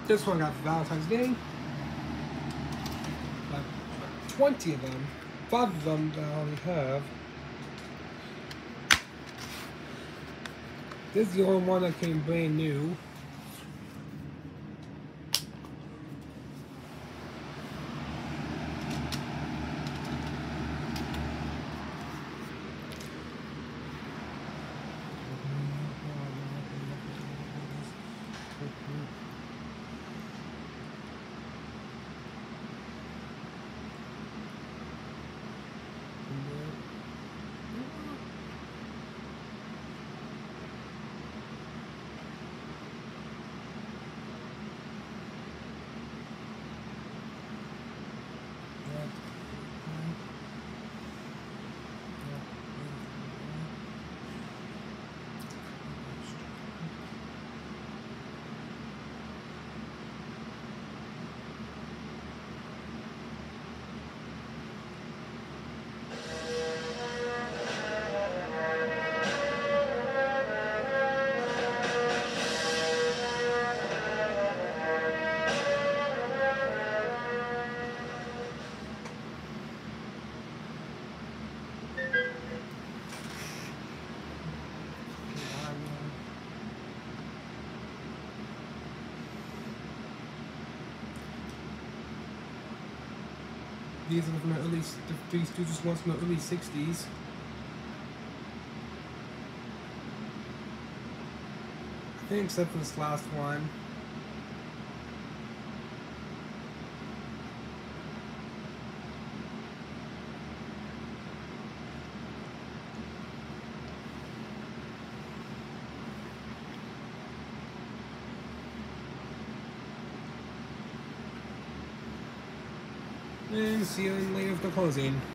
This one I got for Valentine's Day. Like 20 of them. 5 of them that I already have. This is the only one that came brand new. These are from the early, these two just ones from the early 60s. I think except for this last one. And see you later for the closing.